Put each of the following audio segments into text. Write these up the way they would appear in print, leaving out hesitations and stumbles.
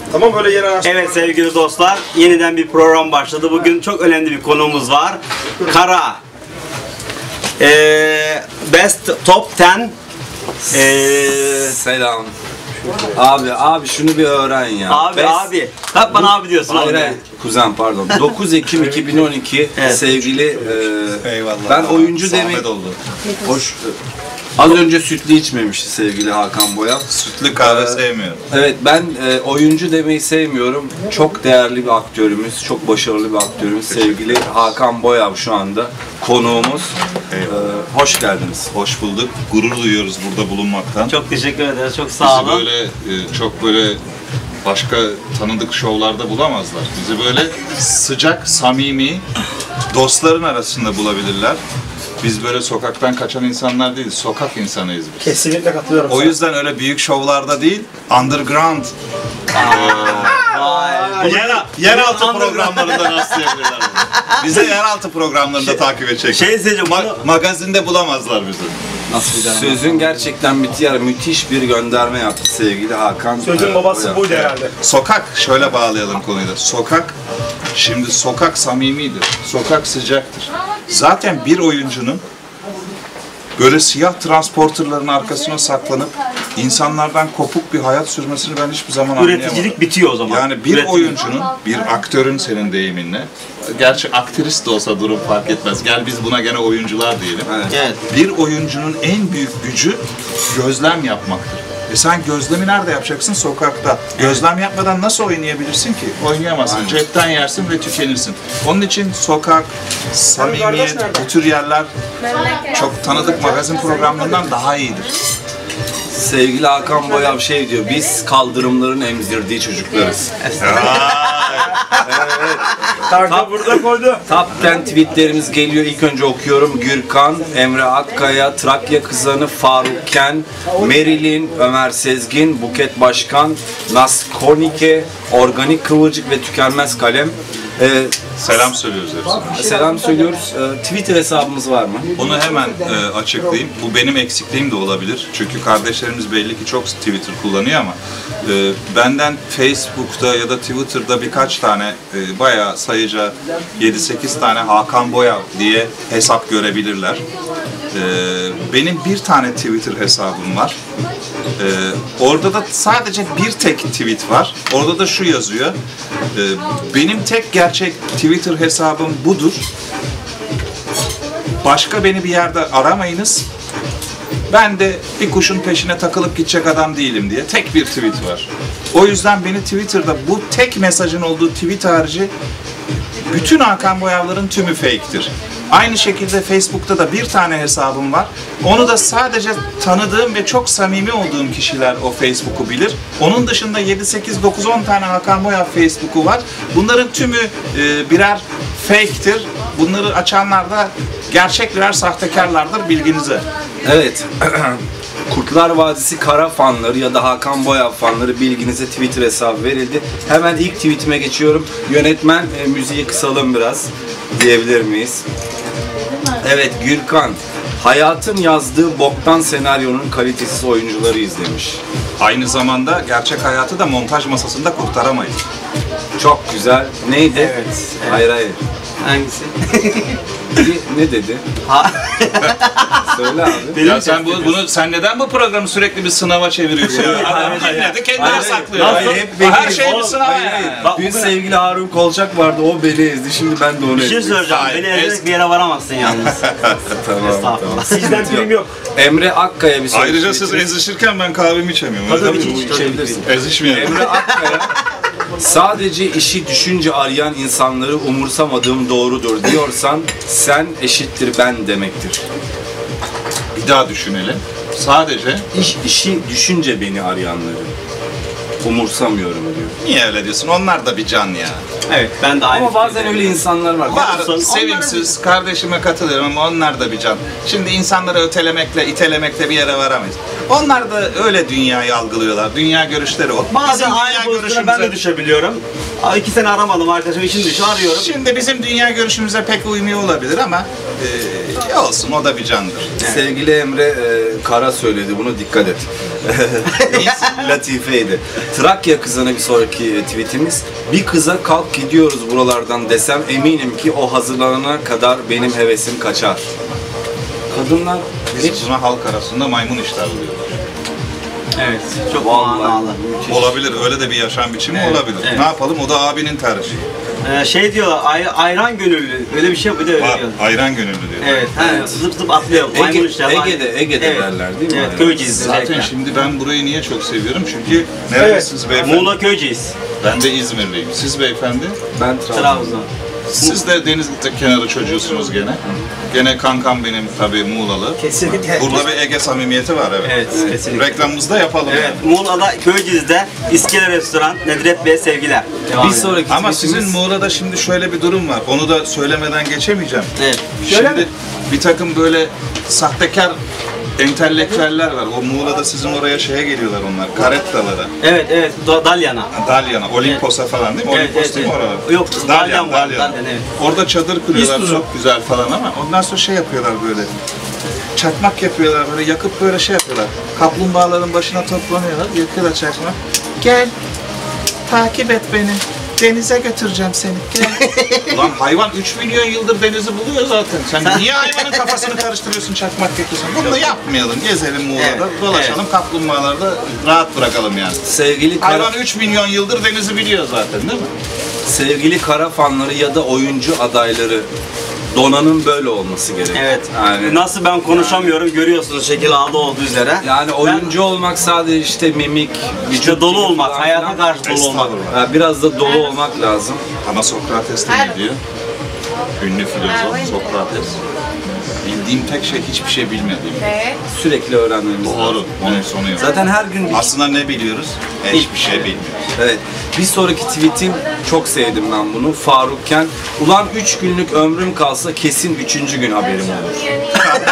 Tamam böyle yer araştırma. Evet sevgili dostlar, yeniden bir program başladı. Bugün çok önemli bir konuğumuz var. Kara. Best Top 10. Selam. Abi şunu bir öğren ya. Abi. Hep bana abi diyorsun. Hayır, kuzen pardon. 9 Ekim 2012 Evet. sevgili Eyvallah. ben oyuncu Zahmet demek oldu. hoş. Az önce sütlü içmemişti sevgili Hakan Boyav. Sütlü kahve sevmiyorum. Evet ben oyuncu demeyi sevmiyorum. Çok değerli bir aktörümüz, çok başarılı bir aktörümüz sevgili Hakan Boyav şu anda konuğumuz. Hoş geldiniz. Hoş bulduk. Gurur duyuyoruz burada bulunmaktan. Çok teşekkür ederiz. Çok sağ Bizi olun. böyle çok böyle başka tanıdık şovlarda bulamazlar. Bizi böyle sıcak, samimi dostların arasında bulabilirler. Biz böyle sokaktan kaçan insanlar değiliz. Sokak insanıyız biz. Kesinlikle katılıyorum. O yüzden öyle büyük şovlarda değil, underground. Yeraltı programlarında rastlayabilirler. Bize yeraltı programlarında takip edecek. Magazinde bulamazlar bizi. Sözün gerçekten müthiş bir gönderme yaptı sevgili Hakan. Sözün babası Boyav. buydu herhalde. Sokak, şöyle bağlayalım konuyu da. Şimdi sokak samimidir. Sokak sıcaktır. Zaten bir oyuncunun böyle siyah transporterların arkasına saklanıp insanlardan kopuk bir hayat sürmesini ben hiçbir zaman anlayamadım. Üreticilik bitiyor o zaman. Yani bir oyuncunun, bir aktörün senin deyiminle, gerçi aktris de olsa durum fark etmez. Gel biz buna gene oyuncular diyelim. Evet. Bir oyuncunun en büyük gücü gözlem yapmaktır. Sen gözlemi nerede yapacaksın? Sokakta. Gözlem yapmadan nasıl oynayabilirsin ki? Oynayamazsın. Aynen. Cepten yersin ve tükenirsin. Onun için sokak, samimiyet, bu tür yerler çok tanıdık magazin programlarından daha iyidir. Sevgili Hakan Boyav şey diyor, biz kaldırımların emzirdiği çocuklarız. Tarka burada koydu. Top 10 tweetlerimiz geliyor. İlk önce okuyorum. Gürkan, Emre Akkaya, Trakya Kızanı, Faruk Ken, Merilin, Ömer Sezgin, Buket Başkan, Naskonike, Organik Kıvırcık ve Tükenmez Kalem. Selam söylüyoruz hepsine. Selam söylüyoruz. Twitter hesabımız var mı? Onu hemen açıklayayım. Bu benim eksikliğim de olabilir. Çünkü kardeşlerimiz belli ki çok Twitter kullanıyor ama benden Facebook'ta ya da Twitter'da birkaç tane bayağı sayıca 7-8 tane Hakan Boyav diye hesap görebilirler. Benim bir tane Twitter hesabım var. Orada da sadece bir tek tweet var. Orada da şu yazıyor. Benim tek gerçek Twitter hesabım budur. Başka beni bir yerde aramayınız. Ben de bir kuşun peşine takılıp gidecek adam değilim diye tek bir tweet var. O yüzden beni Twitter'da bu tek mesajın olduğu tweet harici bütün Hakan Boyavların tümü fake'tir. Aynı şekilde Facebook'ta da bir tane hesabım var. Onu da sadece tanıdığım ve çok samimi olduğum kişiler o Facebook'u bilir. Onun dışında 7, 8, 9, 10 tane Hakan Boyav Facebook'u var. Bunların tümü birer fake'tir. Bunları açanlar da gerçek birer sahtekarlardır, bilginize. Evet. Kurtlar Vadisi Kara fanları ya da Hakan Boyav fanları bilginize Twitter hesabı verildi. Hemen ilk tweetime geçiyorum. Yönetmen müziği kısalım biraz diyebilir miyiz? Evet Gürkan. Hayatın yazdığı boktan senaryonun kalitesiz oyuncuları izlemiş. Aynı zamanda gerçek hayatı da montaj masasında kurtaramayız. Çok güzel. Neydi? Evet. Hayır. Hangisi? Ne dedi? Söyle abi. Ya sen neden bu programı sürekli bir sınava çeviriyorsun? Adam dinledi, kendine saklıyor. Her şey bir sınav yani. Dün sevgili Harun Kolçak vardı, o beni ezdi. Şimdi ben de onu Bir şey ezdim. söyleyeceğim. Beni ezerek bir yere varamazsın yalnız. Tamam. Estağfurullah. Sizden prim yok. Emre Akkaya bir soru. Ayrıca siz ezişirken ben kahvemi içemiyorum. Tabii Öyle mi? içebilirsin. Ezişmeyelim. Emre Akkaya sadece işi düşünce arayan insanları umursamadığım doğrudur diyorsan sen eşittir ben demektir. Bir daha düşünelim. Sadece İşi düşünce beni arayanları umursamıyorum diyor. niye öyle diyorsun? Onlar da bir can ya. Evet, ben de aynı Ama bazen fikirdeyim. öyle insanlar var. Var, sevimsiz, kardeşime katılıyorum ama onlar da bir can. Şimdi insanları ötelemekle, itelemekle bir yere varamayız. Onlar da öyle dünyayı algılıyorlar. Dünya görüşleri o. Bazen Bizim aynı dünya pozisyona ben de görüşümüze- düşebiliyorum. 2 sene aramadım arkadaşım, işin dışı arıyorum. Şimdi bizim dünya görüşümüze pek uymuyor olabilir ama olsun, o da bir candır. Sevgili Emre Kara söyledi bunu, dikkat et. Latifeydi. Trakya kızına bir sonraki tweetimiz. Bir kıza kalk gidiyoruz buralardan desem eminim ki o hazırlanana kadar benim hevesim kaçar. Kadınlar Biz buna halk arasında maymun iştahı diyorlar. Evet, çok Vallahi manalı. Olabilir, öyle de bir yaşam biçimi olabilir. evet. Ne yapalım, o da abinin tercihi. Şey diyorlar, ayran gönüllü. Öyle bir şey, bir de öyle Var, diyor. ayran gönüllü diyor. Evet, Evet. zıp zıp atlıyor. Maymun işte. Ege'de Evet. derler değil mi? Evet, Köyceğiz Zaten özellikle. şimdi ben burayı niye çok seviyorum? Çünkü neredesiniz beyefendi? Muğla Köyceğiz. Ben de İzmirliyim. Siz beyefendi? Ben Trabzon. Siz de deniz kenarı çocuğusunuz gene. Gene kankam benim tabii Muğlalı. Kesinlikle. Burada bir Ege samimiyeti var, evet. Evet, kesinlikle. Reklamımızı da yapalım Evet, yani. Muğla'da Köyceğiz'de İskele Restoran, Nedret Bey'e sevgiler. Devam Bir edelim. sonraki Ama tweetimiz- sizin Muğla'da şimdi şöyle bir durum var. Onu da söylemeden geçemeyeceğim. Evet. Şimdi bir takım böyle sahtekar entelektüeller var. O Muğla'da sizin oraya şeye geliyorlar onlar. Karettalara. Evet, evet, Dalyan'a. Dalyan'a, Olimpos'a falan değil mi? Evet, Olimpos evet, değil mi evet. oralar? Yok, Dalyan var, Dalyan, evet. Orada çadır kuruyorlar, İztuzu. çok güzel falan ama ondan sonra şey yapıyorlar böyle. Çakmak yapıyorlar böyle, yakıp böyle şey yapıyorlar. Kaplumbağaların başına toplanıyorlar, yakıyorlar çakmak. Gel, takip et beni. Denize götüreceğim seni. Gel. Ulan hayvan 3 milyon yıldır denizi buluyor zaten. Sen niye hayvanın kafasını karıştırıyorsun, çakmak yapıyorsun? Bunu da yapmayalım. Gezelim Muğla'da, Evet, dolaşalım, kaplumbağaları da rahat bırakalım yani. Sevgili Kara, Hayvan 3 milyon yıldır denizi biliyor zaten değil mi? sevgili Kara fanları ya da oyuncu adayları, Dona'nın böyle olması gerek. Evet. Yani, Nasıl ben konuşamıyorum görüyorsunuz şekil ağda olduğu üzere. yani oyuncu olmak sadece işte mimik, İşte dolu olmak, falan hayata filan. karşı dolu olmak. Estağfurullah. Yani biraz da dolu olmak lazım. Ama Sokrates de ne diyor? Ünlü filozof Sokrates. Bildiğim tek şey hiçbir şey bilmediğim. Sürekli öğrenmemiz lazım. Doğru. Onun sonu yok. Zaten her gün Aslında ne biliyoruz? Hiçbir şey bilmiyoruz. Evet. Bir sonraki tweetim, çok sevdim ben bunu. Farukken, ulan 3 günlük ömrüm kalsa kesin 3. gün haberim olur.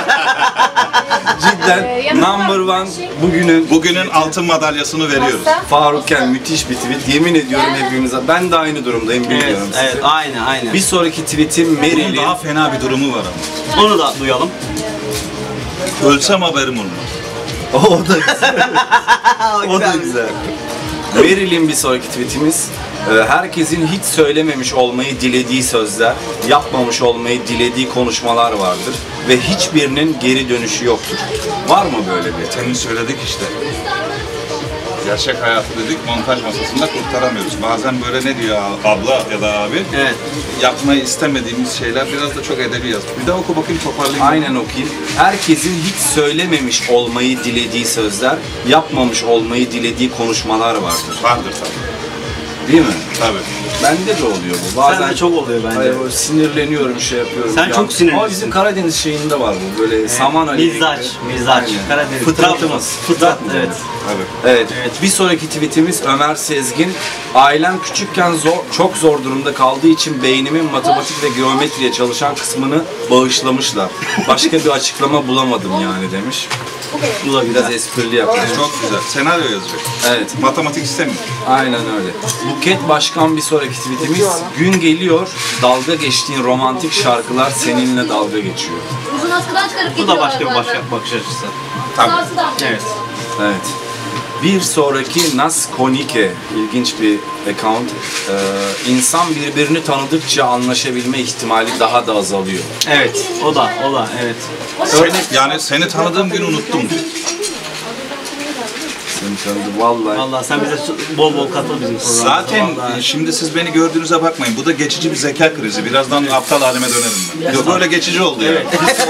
Cidden number one Bugünün altın madalyasını veriyoruz. Farukken müthiş bir tweet. Yemin ediyorum hepimize. Ben de aynı durumdayım, Evet, bilmiyorum sizi. evet, aynen. Bir sonraki tweetim Bunun Marilyn. daha fena bir durumu var ama. Onu da duyalım. Ölsem haberim olmaz. O da güzel. O da güzel. Marilyn bir sonraki tweetimiz. Herkesin hiç söylememiş olmayı dilediği sözler, yapmamış olmayı dilediği konuşmalar vardır ve hiçbirinin geri dönüşü yoktur. Var mı böyle bir? Senin söyledik işte. Gerçek hayatı dedik, montaj masasında kurtaramıyoruz. Bazen böyle ne diyor abla ya da abi? Evet. Yapmayı istemediğimiz şeyler biraz da çok edebi yaz. Bir daha oku bakayım, toparlayayım. Aynen okuyayım. Herkesin hiç söylememiş olmayı dilediği sözler, yapmamış olmayı dilediği konuşmalar vardır. Vardır tabii. Değil mi? Tabii. Bende de oluyor bu. Bazen Sen de çok oluyor bence. Hayır, böyle sinirleniyorum, şey yapıyorum. Sen çok sinirlisin. Ama bizim Karadeniz şeyinde var bu. Böyle saman alevi. Mizaç. Aynen. Karadeniz. Fıtratımız. Fıtrat, evet. Tabii. Evet. Bir sonraki tweetimiz Ömer Sezgin. Ailem küçükken çok zor durumda kaldığı için beynimin matematik ve geometriye çalışan kısmını bağışlamışlar. Başka bir açıklama bulamadım yani demiş. Bu da biraz esprili yapmış. Çok güzel. Senaryo yazacak. Evet. Matematik istemiyor. Aynen öyle. Buket Başkan bir sonraki tweetimiz. Gün geliyor, dalga geçtiğin romantik şarkılar seninle dalga geçiyor. Uzun askıdan çıkarıp Bu da başka bir bakış açısı. Evet. Evet. Bir sonraki Nas Konike, ilginç bir account. İnsan birbirini tanıdıkça anlaşabilme ihtimali daha da azalıyor. Evet. O da, evet. Yani seni tanıdığım gün unuttum diyor. Seni tanıdım vallahi. Vallahi sen bize bol bol katıl bizim programımıza. Zaten Vallahi. şimdi siz beni gördüğünüze bakmayın. Bu da geçici bir zeka krizi. Birazdan aptal halime dönerim ben. Yok böyle geçici oldu ya.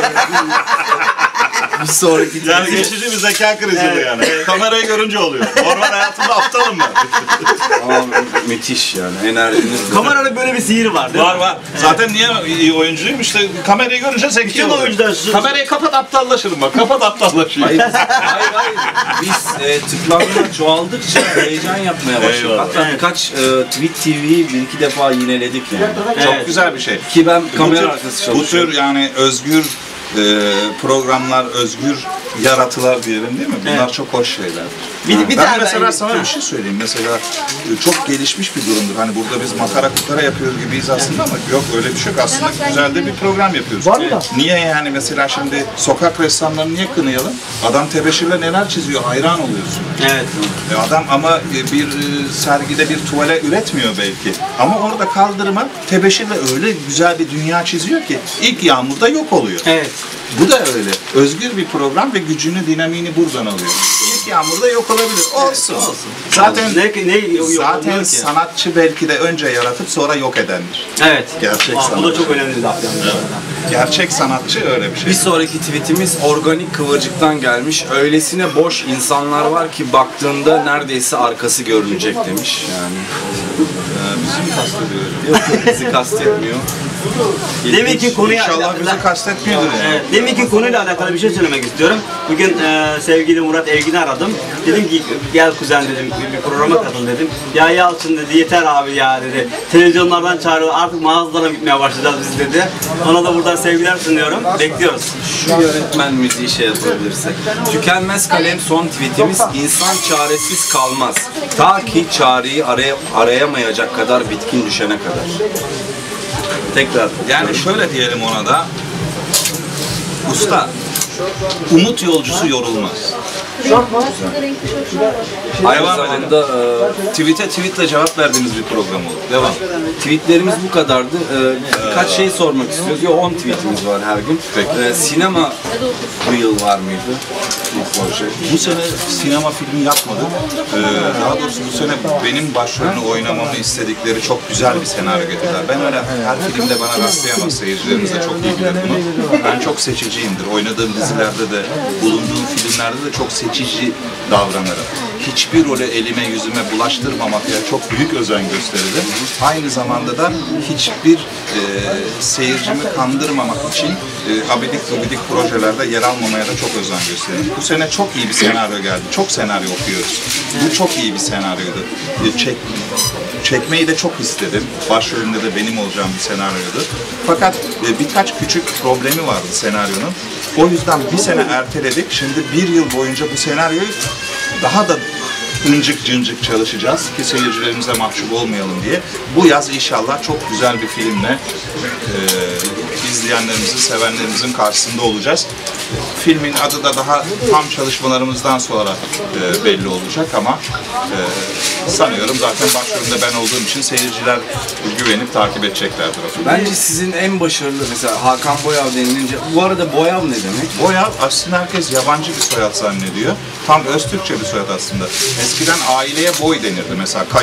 Bir sonraki Yani geçici bir zeka krizi bu yani. Kamerayı görünce oluyor. Normal hayatımda aptalım ben. Ama müthiş yani enerjiniz. Kamerada böyle bir sihir var değil mi? Var. Zaten niye iyi oyuncuyum? İşte kamerayı görünce zeki Bütün oluyor. oyuncular şu- Kamerayı kapat aptallaşırım bak. Kapat aptallaşayım. Hayır. Biz tıklanma çoğaldıkça heyecan yapmaya başladık. Eyvallah. Hatta birkaç Tweet TV'yi bir iki defa yineledik yani. Çok güzel bir şey. Ki ben Bu kamera tür- arkası Bu çalışıyorum. tür yani özgür programlar, özgür yaratılar diyelim değil mi? Bunlar Evet. çok hoş şeyler. Bir Ben tane mesela ben- sana bir şey söyleyeyim. Mesela çok gelişmiş bir durumdur. Hani burada biz makara kukara yapıyoruz gibiyiz aslında ama yok öyle bir şey yok. Aslında güzel de bir program yapıyoruz. Niye yani mesela şimdi sokak ressamlarını niye kınayalım? Adam tebeşirle neler çiziyor, hayran oluyorsun. Evet. Adam ama bir sergide bir tuvale üretmiyor belki. Ama orada kaldırıma tebeşirle öyle güzel bir dünya çiziyor ki ilk yağmurda yok oluyor. Evet. Bu da öyle. Özgür bir program ve gücünü, dinamiğini buradan alıyor. İlk yağmurda yok olabilir. Olsun. Zaten Zaten sanatçı belki de önce yaratıp sonra yok edendir. Evet. Gerçek Bu da sanatçı. çok önemli bir laf yalnız. Gerçek sanatçı öyle bir şey. Bir sonraki tweetimiz organik kıvırcıktan gelmiş. Öylesine boş insanlar var ki baktığında neredeyse arkası görünecek demiş. Yani Bizim kastediyoruz. yok, bizi kastetmiyor. Demin ki konuya... İnşallah bizi kastetmiyordur yani. Evet, deminki konuyla alakalı bir şey söylemek istiyorum. Bugün sevgili Murat Evgin'i aradım. Dedim ki gel kuzen dedim, bir programa katıl dedim. Ya Yalçın dedi, yeter abi ya dedi. Televizyonlardan çağırıyor, artık mağazalara gitmeye başlayacağız biz dedi. Ona da buradan sevgiler sunuyorum. Bekliyoruz. Şu yönetmen müziği şey yapabilirse. Tükenmez kalem son tweetimiz. İnsan çaresiz kalmaz. Ta ki çareyi arayamayacak kadar bitkin düşene kadar. Tekrar. Yani şöyle diyelim ona da. Usta, umut yolcusu yorulmaz. Aynı Devam zamanda Tweetle cevap verdiğimiz bir program olur. Devam. tweetlerimiz bu kadardı. Birkaç şey sormak istiyoruz. 10 tweetimiz var her gün. Sinema bu yıl var mıydı? Bir proje. Bu sene sinema filmi yapmadık. Daha doğrusu bu sene benim başrolünü oynamamı istedikleri çok güzel bir senaryo getirdiler. Ben öyle her filmde bana rastlayamaz, seyircilerimiz de çok iyi bilir bunu. Ben çok seçiciyimdir. Oynadığım dizilerde de, bulunduğum filmlerde de çok seçici davranırım. Hiçbir rolü elime yüzüme bulaştırmamakla çok büyük özen gösterirdim. Aynı zamanda da hiçbir seyircimi kandırmamak için abidik gubidik projelerde yer almamaya da çok özen gösterirdim. Bu sene çok iyi bir senaryo geldi. Çok senaryo okuyoruz. Bu çok iyi bir senaryoydu. Çekmeyi de çok istedim. Başrolünde de benim olacağım bir senaryoydu. Fakat birkaç küçük problemi vardı senaryonun. O yüzden bir sene erteledik. Şimdi bir yıl boyunca bu senaryoyu daha da incik cıncık çalışacağız ki seyircilerimize mahcup olmayalım diye. Bu yaz inşallah çok güzel bir filmle izleyenlerimizin, sevenlerimizin karşısında olacağız. Filmin adı da daha tam çalışmalarımızdan sonra belli olacak ama sanıyorum zaten başrolünde ben olduğum için seyirciler güvenip takip edeceklerdir o filmi. Bence sizin en başarılı mesela Hakan Boyav denilince, bu arada Boyav ne demek? Boyav aslında herkes yabancı bir soyad zannediyor. Tam Öztürkçe bir soyad aslında. Eskiden aileye boy denirdi. Mesela